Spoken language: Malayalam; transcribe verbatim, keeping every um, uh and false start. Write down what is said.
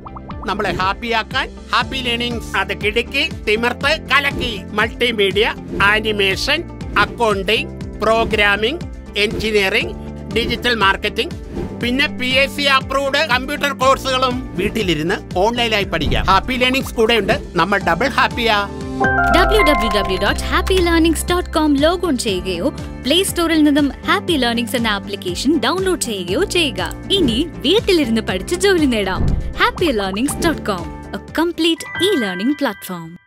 നമ്മളെ ഹാപ്പിയാക്കാൻ ഹാപ്പി ലേണിംഗ്സ് അത് കിടക്കി തിമിർത്ത് കലക്കി. Multimedia, animation, accounting, programming, engineering, digital marketing, പിന്നെ P S C approved computer കോഴ്സുകളും വീട്ടിലിരുന്ന് ഓൺലൈനായി പഠിക്കാം. ഹാപ്പി ലേണിംഗ്സ് കൂടെ ഉണ്ട്. നമ്മൾ ഡബിൾ ഹാപ്പിയാ. W W W dot Happy Learnings dot com log on ചെയ്യുകയോ പ്ലേ സ്റ്റോറിൽ നിന്നും ഹാപ്പി ലേണിംഗ്സ് എന്ന ആപ്ലിക്കേഷൻ ഡൗൺലോഡ് ചെയ്യുകയോ ചെയ്യുക. ഇനി വീട്ടിലിരുന്ന് പഠിച്ച് ജോലി നേടാം. Happy Learnings dot com, a complete e learning platform.